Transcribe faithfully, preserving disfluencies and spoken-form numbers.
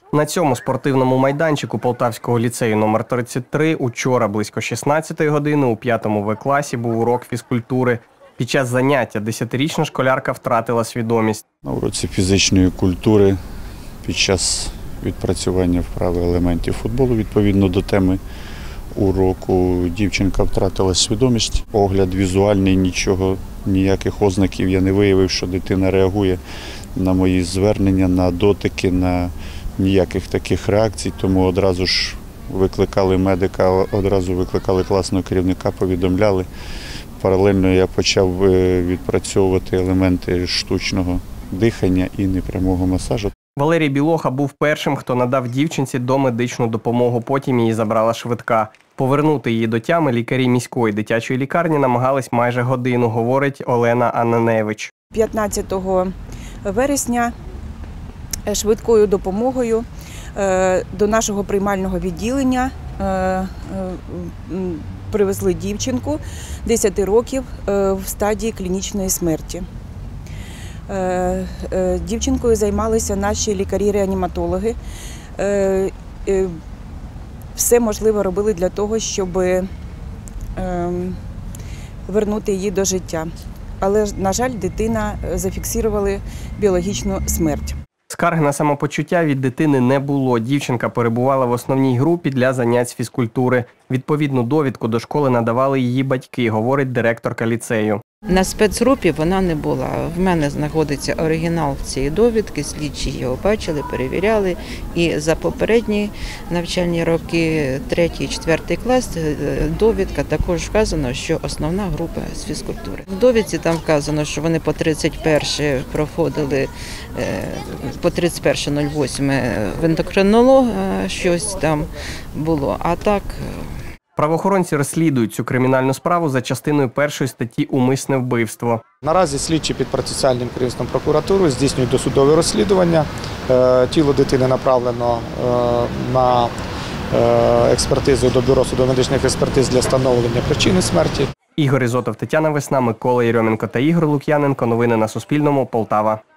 На цьому спортивному майданчику Полтавського ліцею номер тридцять три учора близько шістнадцятої години у п'ятому В класі був урок фізкультури. Під час заняття десятирічна школярка втратила свідомість. На уроці фізичної культури під час відпрацювання вправи елементів футболу відповідно до теми уроку дівчинка втратила свідомість. Огляд візуальний, нічого, ніяких ознаків я не виявив, що дитина реагує на мої звернення, на дотики, на ніяких таких реакцій, тому одразу ж викликали медика, одразу викликали класного керівника, повідомляли. Паралельно я почав відпрацьовувати елементи штучного дихання і непрямого масажу. Валерій Білоха був першим, хто надав дівчинці домедичну допомогу, потім її забрала швидка. Повернути її до тями лікарі міської дитячої лікарні намагались майже годину, говорить Олена Ананевич. п'ятнадцятого вересня швидкою допомогою до нашого приймального відділення привезли дівчинку десяти років в стадії клінічної смерті. Дівчинкою займалися наші лікарі-реаніматологи. Все можливе робили для того, щоб вернути її до життя. Але, на жаль, дитина зафіксували біологічну смерть. Скарг на самопочуття від дитини не було. Дівчинка перебувала в основній групі для занять з фізкультури. Відповідну довідку до школи надавали її батьки, говорить директорка ліцею. На спецгрупі вона не була. В мене знаходиться оригінал цієї довідки, слідчі його бачили, перевіряли. І за попередні навчальні роки, третій, четвертий клас, довідка також вказано, що основна група з фізкультури. В довідці там вказано, що вони по тридцять перше проходили, по тридцять перше нуль восьме в ендокринолог щось там було, а так... Правоохоронці розслідують цю кримінальну справу за частиною першої статті «Умисне вбивство». Наразі слідчі під процесуальним керівництвом прокуратури здійснюють досудове розслідування. Тіло дитини направлено на експертизу до Бюро судово-медичних експертиз для встановлення причини смерті. Ігор Ізотов, Тетяна Весна, Микола Єрьоменко та Ігор Лук'яненко. Новини на Суспільному. Полтава.